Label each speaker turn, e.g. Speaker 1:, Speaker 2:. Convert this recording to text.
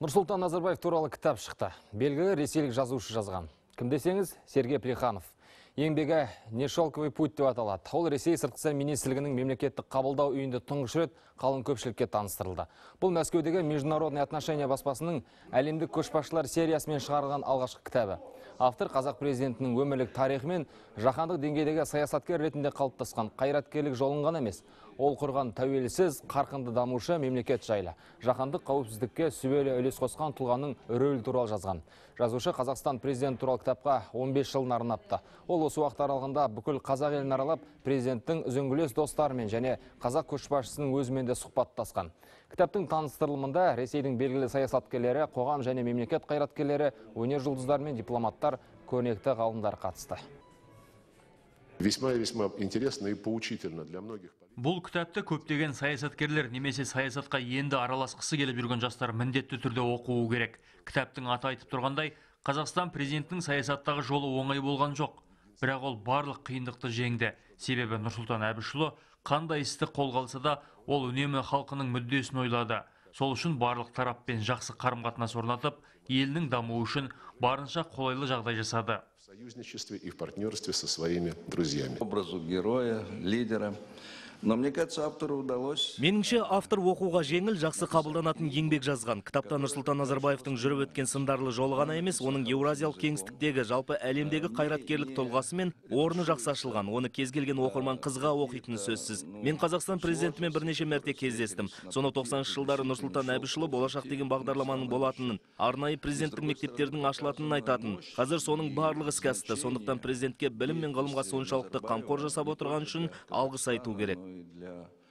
Speaker 1: Нұрсұлтан Назарбаев туралы кітап шықты. Белгілі ресейлік жазушы жазған. Кім десеңіз, Сергей Плеханов. Еңбегі «Не шелковый путь» деп аталады. Ол Ресей сыртқы істер министрлігінің мемлекеттік қабылдау үйінде тұңғыш рет қалың көпшілікке таныстырылды. Бұл Мәскеудегі Международные отношения баспасының әлемдік көшбасшылар сериясымен шығарылған алғашқы кітабы. Автор қазақ президентінің өмірлік тарихы мен жаһандық деңгейдегі саясаткер ретінде қалыптасқан қайраткерлік жолын ғана емес, ол құрған тәуелсіз, қарқынды дамушы мемлекет жайлы, жаһандық қауіпсіздікке сүбелі үлес қосқан тұлғаның рөлі туралы жазған. Жазушы Қазақстан президент туралы кітапқа 15 жылын арнапты. Ол осы уақыт аралығында бүкіл қазақ елін аралап, президенттің үзеңгілес достарымен және қазақ көшбасшысының өзімен де сұхбаттасқан. Кітаптың таныстырылымында Ресейдің белгілі саясаткерлері, қоғам және мемлекет қайраткерлері, өнер жұлдыздары мен дипломаттар, көрнекті ғалымдар қатысты.
Speaker 2: Весьма интересно и поучительно для многих.
Speaker 3: Бұл кітапты көптеген саясаткерлер немесе саясатқа енді араласқысы келіп жүрген жастар міндетті түрде оқуы керек. Кітаптың аты айтып тұрғандай, Қазақстан президентінің саясаттағы жолы оңай болған жоқ. Бірақ ол барлық қиындықты жеңді. Себебі Нұрсұлтан Әбішұлы қандай істі қолға алса да, ол үнемі халқының мүддесін ойлады. Сол үшін барлық тараппен жақсы қарым-қатынас орнатып, елінің дамуы үшін барынша қолайлы жағдай жасады.
Speaker 2: В союзничестве и в партнерстве со своими друзьями.
Speaker 4: Образу героя, лидера. Но мне кажется, автору удалось.
Speaker 5: Меніңше автор оқуға жеңіл, жақсы қабылданатын еңбек жазған. Кітапта Нұрсұлтан Назарбаевтың жүріп өткен сындарлы жолы ғана емес, оның еуразиялық кеңістіктегі жалпы әлемдегі қайраткерлік тұлғасы мен орны жақсы ашылған. Оны кез келген оқырман қызға оқитыны сөзсіз. Мен Қазақстан президентімен бірнеше мәрте кездестім. Соны 90-шы жылдары Нұрсұлтан Әбішұлы болашақ деген бағдарламаның болатынын, арнайы президенттік мектептердің ашылатынын айтатын. Қазір соның барлығы іске асты. Сондықтан президентке білім мен ғылымға соншалықты қамқор жасап отырған үшін алғыс айту керек.
Speaker 4: Для